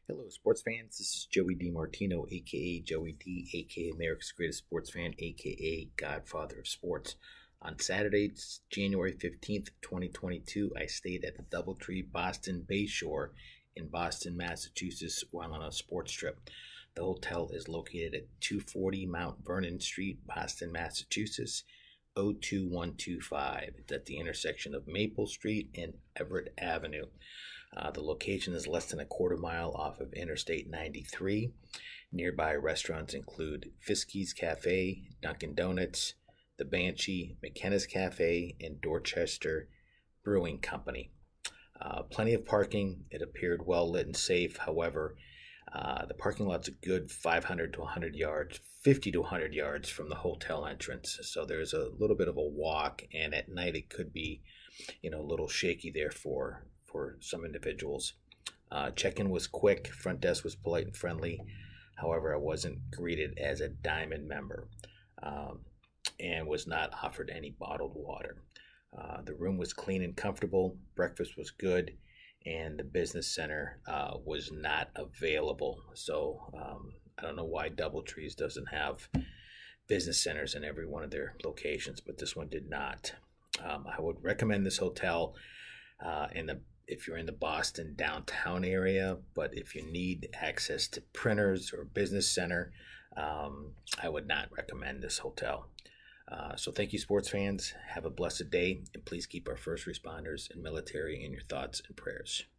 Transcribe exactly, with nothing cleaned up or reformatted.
Hello, sports fans. This is Joey DiMartino, aka Joey D, aka America's Greatest Sports Fan, aka Godfather of Sports. On Saturday, January fifteenth, twenty twenty-two, I stayed at the Doubletree Boston Bayshore in Boston, Massachusetts, while on a sports trip. The hotel is located at two forty Mount Vernon Street, Boston, Massachusetts, oh two one two five. It's at the intersection of Maple Street and Everett Avenue. Uh, the location is less than a quarter mile off of Interstate ninety-three. Nearby restaurants include Fiskey's Cafe, Dunkin' Donuts, The Banshee, McKenna's Cafe, and Dorchester Brewing Company. Uh, plenty of parking. It appeared well lit and safe. However, uh, the parking lot's a good five hundred to one hundred yards, fifty to one hundred yards from the hotel entrance. So there's a little bit of a walk, and at night it could be, you know, a little shaky there for for some individuals. Uh, check-in was quick. Front desk was polite and friendly. However, I wasn't greeted as a Diamond member um, and was not offered any bottled water. Uh, the room was clean and comfortable. Breakfast was good, and the business center uh, was not available. So um, I don't know why Doubletrees doesn't have business centers in every one of their locations, but this one did not. Um, I would recommend this hotel uh, in the if you're in the Boston downtown area, but if you need access to printers or business center, um, I would not recommend this hotel. Uh, so thank you, sports fans. Have a blessed day, and please keep our first responders and military in your thoughts and prayers.